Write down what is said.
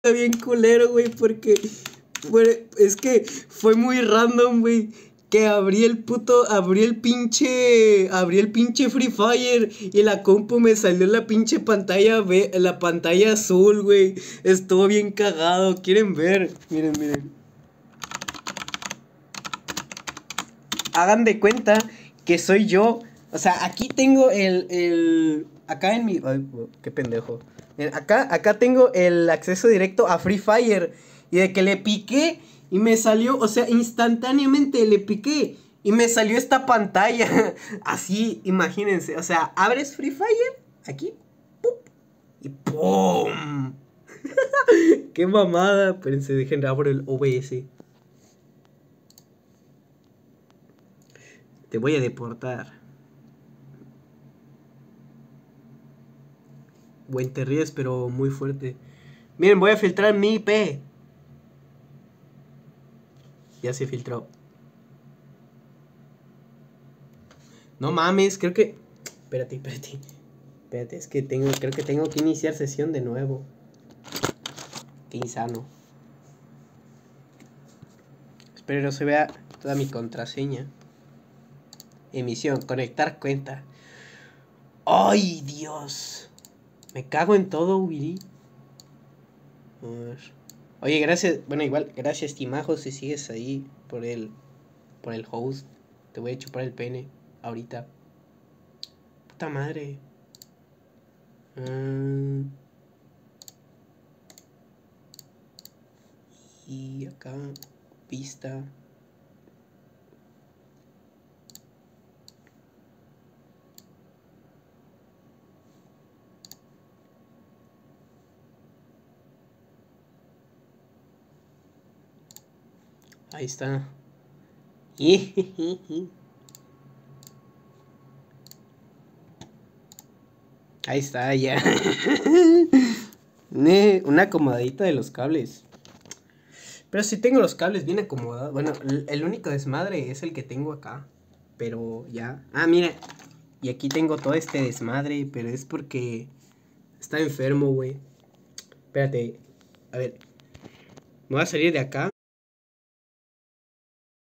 bien culero, güey, porque es que fue muy random, güey. Que abrí el pinche Free Fire y la compu me salió la pinche la pantalla azul, güey. Estuvo bien cagado, ¿quieren ver? Miren, miren. Hagan de cuenta que soy yo. O sea, aquí tengo acá en mi... Ay, qué pendejo. Miren, acá tengo el acceso directo a Free Fire. Y de que le piqué y me salió, o sea, instantáneamente le piqué y me salió esta pantalla. Así, imagínense. O sea, abres Free Fire, aquí, ¡pup! Y ¡pum! ¡Qué mamada! Espérense, dejen abro el OBS. Te voy a deportar. Buen, te ríes, pero muy fuerte. Miren, voy a filtrar mi IP. Ya se filtró. No mames, creo que... Espérate. Espérate, es que creo que tengo que iniciar sesión de nuevo. Qué insano. Espero no se vea toda mi contraseña. Emisión, conectar cuenta. ¡Ay, Dios! Me cago en todo, Ubiri. A ver. Oye, gracias. Bueno, igual, gracias, Timajo, si sigues ahí por el host. Te voy a chupar el pene ahorita. Puta madre. Y acá, pista. Ahí está. Ahí está, ya. Una acomodadita de los cables. Pero si tengo los cables bien acomodados. Bueno, el único desmadre es el que tengo acá. Pero ya. Ah, mira. Y aquí tengo todo este desmadre. Pero es porque está enfermo, güey. Espérate. A ver. Me voy a salir de acá.